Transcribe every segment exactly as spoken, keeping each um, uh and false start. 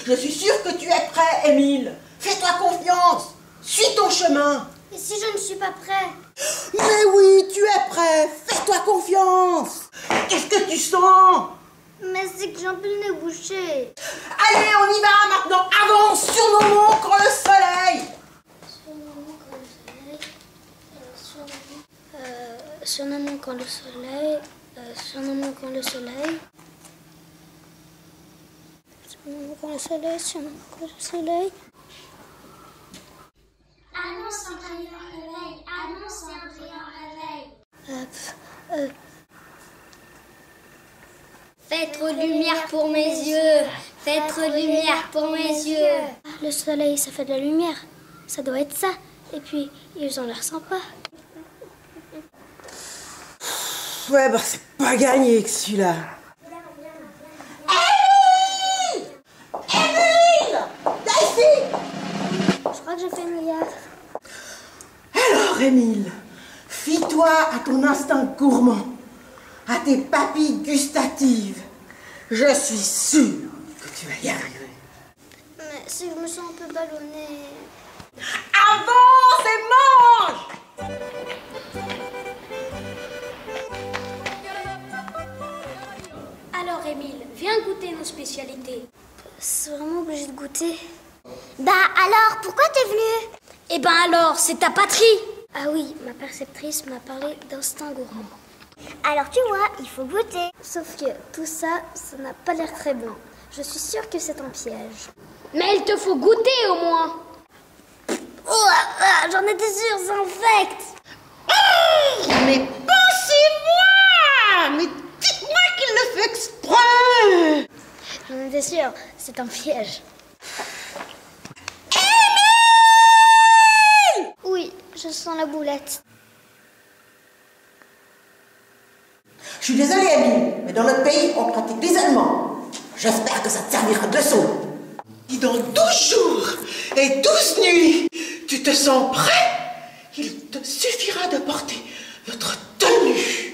Je suis sûre que tu es prêt, Émile. Fais-toi confiance. Suis ton chemin. Et si je ne suis pas prêt? Mais oui, tu es prêt. Fais-toi confiance. Qu'est-ce que tu sens? Mais c'est que j'ai un peu le nez bouché. Allez, on y va maintenant. Avance sur nos monts quand le soleil. Surnommons quand le soleil, euh, surnommons quand le soleil, surnommons quand le soleil, surnommons quand le soleil. Annonce un brillant réveil, annonce un brillant réveil. Euh, euh. Fais trop de lumière pour mes yeux, fais trop de lumière pour mes yeux. Ah, le soleil, ça fait de la lumière, ça doit être ça. Et puis, ils ont l'air sympas. Ouais, bah c'est pas gagné que celui-là. Émile! Émile! Daisy! Je crois que j'ai fait une milliard. Alors, Émile, fie-toi à ton instinct gourmand, à tes papilles gustatives. Je suis sûre que tu vas y arriver. Mais si je me sens un peu ballonnée. Avance et mange! Alors Émile, viens goûter nos spécialités. C'est vraiment obligé de goûter. Bah alors, pourquoi t'es venue? Eh ben alors, c'est ta patrie. Ah oui, ma perceptrice m'a parlé d'instinct gourmand. Alors tu vois, il faut goûter. Sauf que tout ça, ça n'a pas l'air très bon. Je suis sûre que c'est un piège. Mais il te faut goûter au moins. Oh, ah, j'en étais sûre, ça infecte. Mais pensez-moi! Mais dites-moi qu'il le fait exprès! J'en étais sûre, c'est un piège. Émile! Oui, je sens la boulette. Je suis désolée, Émile, mais dans notre pays, on pratique l'isolement. J'espère que ça te servira de leçon. Si dans douze jours et douze nuits, tu te sens prêt, il te suffira de porter notre tenue.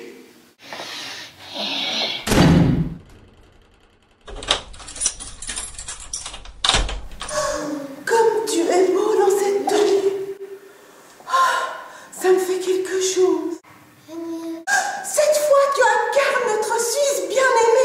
Comme tu es beau dans cette tenue. Ça me fait quelque chose. Cette fois, tu incarnes notre Suisse bien-aimée.